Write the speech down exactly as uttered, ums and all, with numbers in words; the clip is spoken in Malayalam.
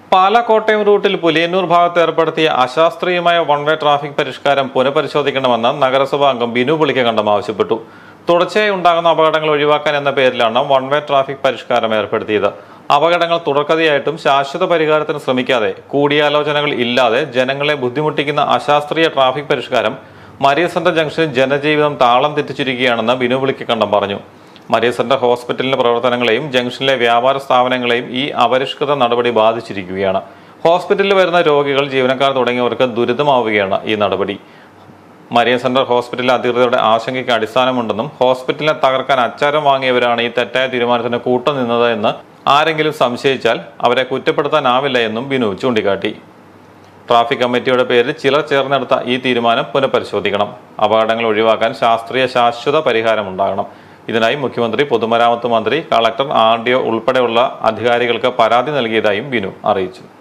പാലാ കോട്ടയം റൂട്ടിൽ പുലിയന്നൂർ ഭാഗത്ത് ഏർപ്പെടുത്തിയ അശാസ്ത്രീയമായ വൺ വേ ട്രാഫിക് പരിഷ്കാരം പുനഃപരിശോധിക്കണമെന്ന് നഗരസഭാ അംഗം ബിനു പുളിക്കകണ്ടം ആവശ്യപ്പെട്ടു. തുടർച്ചയായി ഉണ്ടാകുന്ന അപകടങ്ങൾ ഒഴിവാക്കാൻ എന്ന പേരിലാണ് വൺ വേ ട്രാഫിക് പരിഷ്കാരം ഏർപ്പെടുത്തിയത്. അപകടങ്ങൾ തുടർക്കഥയായിട്ടും ശാശ്വത പരിഹാരത്തിന് ശ്രമിക്കാതെ കൂടിയാലോചനകൾ ഇല്ലാതെ ജനങ്ങളെ ബുദ്ധിമുട്ടിക്കുന്ന അശാസ്ത്രീയ ട്രാഫിക് പരിഷ്കാരം മരിയ സെന്റർ ജംഗ്ഷനിൽ ജനജീവിതം താളം തെറ്റിച്ചിരിക്കുകയാണെന്ന് ബിനു പുളിക്കകണ്ടം പറഞ്ഞു. മരിയ സെന്റർ ഹോസ്പിറ്റലിന്റെ പ്രവർത്തനങ്ങളെയും ജംഗ്ഷനിലെ വ്യാപാര സ്ഥാപനങ്ങളെയും ഈ അപരിഷ്കൃത നടപടി ബാധിച്ചിരിക്കുകയാണ്. ഹോസ്പിറ്റലിൽ വരുന്ന രോഗികൾ, ജീവനക്കാർ തുടങ്ങിയവർക്ക് ദുരിതമാവുകയാണ് ഈ നടപടി. മരിയ സെന്റർ ഹോസ്പിറ്റലിലെ അധികൃതരുടെ ആശങ്കയ്ക്ക് അടിസ്ഥാനമുണ്ടെന്നും ഹോസ്പിറ്റലിനെ തകർക്കാൻ അച്ചാരം വാങ്ങിയവരാണ് ഈ തെറ്റായ തീരുമാനത്തിന് കൂട്ടുനിന്നത് എന്ന് ആരെങ്കിലും സംശയിച്ചാൽ അവരെ കുറ്റപ്പെടുത്താനാവില്ല എന്നും ബിനു ചൂണ്ടിക്കാട്ടി. ട്രാഫിക് കമ്മിറ്റിയുടെ പേരിൽ ചിലർ ചേർന്നെടുത്ത ഈ തീരുമാനം പുനഃപരിശോധിക്കണം. അപകടങ്ങൾ ഒഴിവാക്കാൻ ശാസ്ത്രീയ ശാശ്വത പരിഹാരമുണ്ടാകണം. ഇതിനായി മുഖ്യമന്ത്രി, പൊതുമരാമത്ത് മന്ത്രി, കളക്ടർ, ആർ ഡി ഒ ഉൾപ്പെടെയുള്ള അധികാരികൾക്ക് പരാതി നൽകിയതായും ബിനു അറിയിച്ചു.